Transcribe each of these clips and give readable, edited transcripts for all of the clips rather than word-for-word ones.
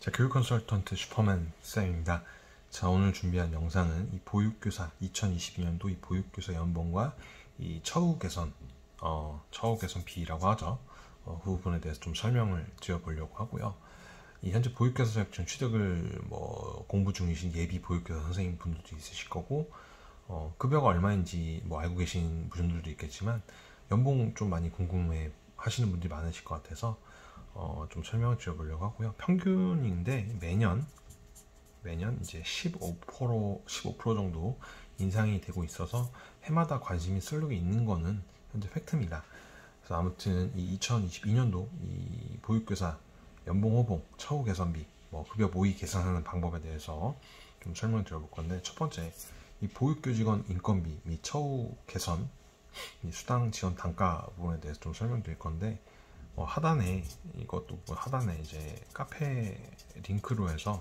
자, 교육 컨설턴트 슈퍼맨 쌤입니다. 자, 오늘 준비한 영상은 이 보육교사 2022년도 이 보육교사 연봉과 이 처우 개선, 처우 개선 비라고 하죠. 그 부분에 대해서 좀 설명을 드려보려고 하고요. 이 현재 보육교사 자격증 취득을 공부 중이신 예비 보육교사 선생님 분들도 있으실 거고, 급여가 얼마인지 알고 계신 분들도 있겠지만 연봉 좀 많이 궁금해 하시는 분들이 많으실 것 같아서 좀 설명을 드려보려고 하고요. 평균인데 매년 이제 15% 정도 인상이 되고 있어서 해마다 관심이 쏠리게 있는 거는 현재 팩트입니다. 그래서 아무튼 이 2022년도 이 보육교사 연봉 호봉, 처우 개선비, 급여 모의 계산하는 방법에 대해서 좀 설명을 드려볼 건데, 첫 번째, 이 보육교직원 인건비 및 처우 개선, 이 수당 지원 단가 부분에 대해서 좀 설명드릴 건데, 하단에 하단에 이제 카페 링크로 해서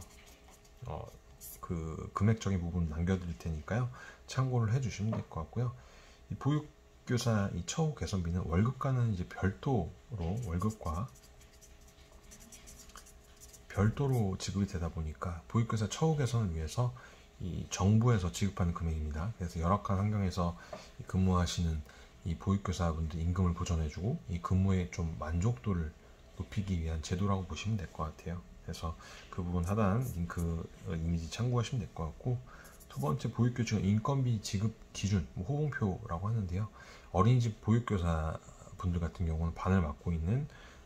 그 금액적인 부분 남겨드릴 테니까요, 참고를 해주시면 될 것 같고요. 이 보육교사 이 처우 개선비는 월급과는 이제 별도로 지급이 되다 보니까 보육교사 처우 개선을 위해서 이 정부에서 지급하는 금액입니다. 그래서 열악한 환경에서 근무하시는 이 보육교사분들 임금을 보전해주고 이 근무의 좀 만족도를 높이기 위한 제도라고 보시면 될 것 같아요. 그래서 그 부분 하단 링크 이미지 참고하시면 될 것 같고, 두 번째, 보육교직원 인건비 지급 기준 호봉표라고 하는데요. 어린이집 보육교사 분들 같은 경우는 반을 맡고 있는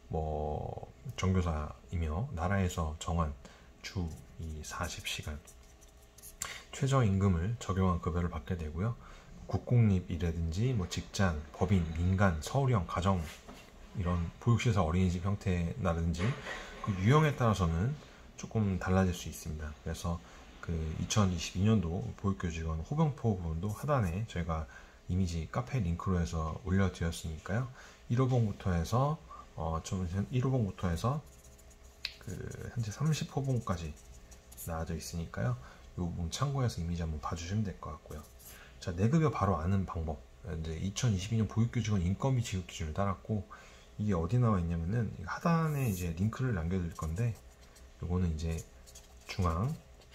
정교사이며 나라에서 정한 주 40시간 최저임금을 적용한 급여를 받게 되고요. 국공립이라든지 직장, 법인, 민간, 서울형, 가정 이런 보육시설 어린이집 형태라든지 그 유형에 따라서는 조금 달라질 수 있습니다. 그래서 그 2022년도 보육교직원 호봉표 부분도 하단에 저희가 이미지 카페 링크로 해서 올려드렸으니까요. 1호봉부터 해서 1호봉부터 해서 그 현재 30호봉까지 나와져 있으니까요. 이 부분 참고해서 이미지 한번 봐주시면 될 것 같고요. 자, 내급여 바로 아는 방법. 이제 2022년 보육교직원 인건비 지급 기준을 따랐고, 이게 어디 나와 있냐면은 하단에 이제 링크를 남겨드릴 건데, 요거는 이제 중앙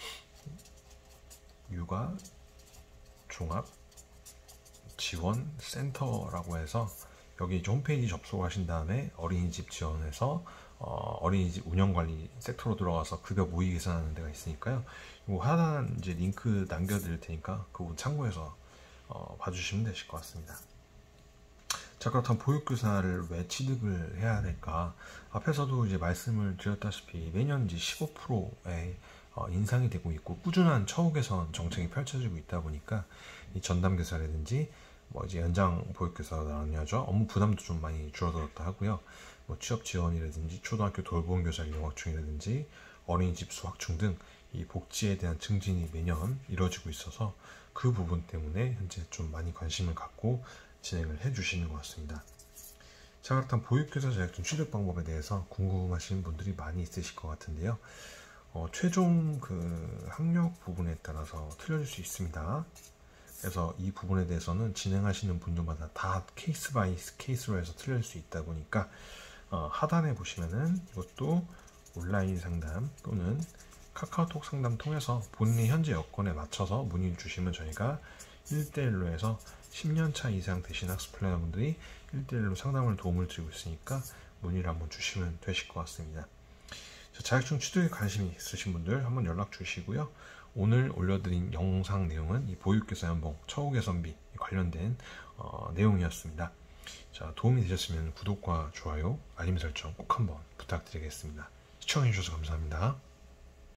육아 종합 지원 센터라고 해서 여기 이제 홈페이지 접속하신 다음에 어린이집 지원해서 어린이집 운영관리 섹터로 들어가서 급여 모의 계산하는 데가 있으니까요. 이 하단 이제 링크 남겨드릴 테니까 그 부분 참고해서 봐주시면 되실 것 같습니다. 자, 그렇다면 보육교사를 왜 취득을 해야 될까? 앞에서도 이제 말씀을 드렸다시피 매년 이제 15%의 인상이 되고 있고 꾸준한 처우 개선 정책이 펼쳐지고 있다 보니까 이 전담교사라든지 이제 연장 보육교사라는 하죠. 업무 부담도 좀 많이 줄어들었다 하고요. 취업 지원이라든지 초등학교 돌봄교사 영학중이라든지 어린이집 수학중 등 이 복지에 대한 증진이 매년 이루어지고 있어서 그 부분 때문에 현재 좀 많이 관심을 갖고 진행을 해주시는 것 같습니다. 자, 그렇다면 보육교사 자격증 취득 방법에 대해서 궁금하신 분들이 많이 있으실 것 같은데요. 최종 그 학력 부분에 따라서 틀려질 수 있습니다. 그래서 이 부분에 대해서는 진행하시는 분들마다 다 케이스 바이 케이스로 해서 틀릴 수 있다 보니까 하단에 보시면은 이것도 온라인 상담 또는 카카오톡 상담 통해서 본인의 현재 여건에 맞춰서 문의를 주시면 저희가 1대1로 해서 10년차 이상 되신 학습 플래너분들이 1대1로 상담을 도움을 드리고 있으니까 문의를 한번 주시면 되실 것 같습니다. 자격증 취득에 관심이 있으신 분들 한번 연락 주시고요. 오늘 올려드린 영상 내용은 이 보육교사 연봉, 처우 개선비 관련된 내용이었습니다. 자, 도움이 되셨으면 구독과 좋아요, 알림 설정 꼭 한번 부탁드리겠습니다. 시청해주셔서 감사합니다.